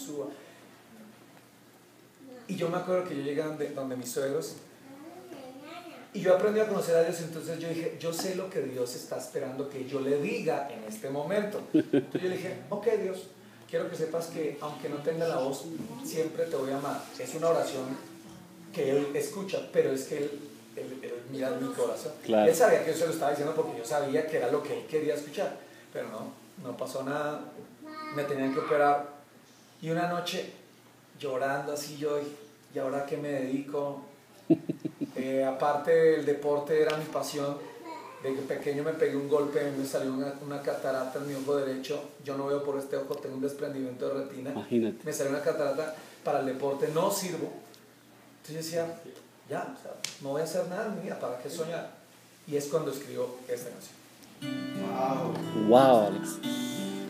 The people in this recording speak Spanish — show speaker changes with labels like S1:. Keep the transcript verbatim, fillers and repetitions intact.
S1: suba. Y yo me acuerdo que yo llegué donde, donde mis suegros y yo aprendí a conocer a Dios, entonces yo dije, yo sé lo que Dios está esperando que yo le diga en este momento. Entonces yo le dije, ok Dios, quiero que sepas que aunque no tenga la voz, siempre te voy a amar. Es una oración que Él escucha, pero es que Él, él, él mira mi corazón.
S2: Claro.
S1: Él sabía que yo se lo estaba diciendo porque yo sabía que era lo que Él quería escuchar, pero no, no pasó nada, me tenían que operar. Y una noche, llorando así yo, ¿y ahora a qué me dedico? Eh, aparte del deporte era mi pasión. De pequeño me pegué un golpe, me salió una, una catarata en mi ojo derecho. Yo no veo por este ojo, tengo un desprendimiento de retina.
S2: Imagínate.
S1: Me salió una catarata, para el deporte no sirvo. Entonces yo decía, ya, o sea, no voy a hacer nada en mi vida, ¿para qué soñar? Y es cuando escribo esta canción.
S2: Wow, Alex.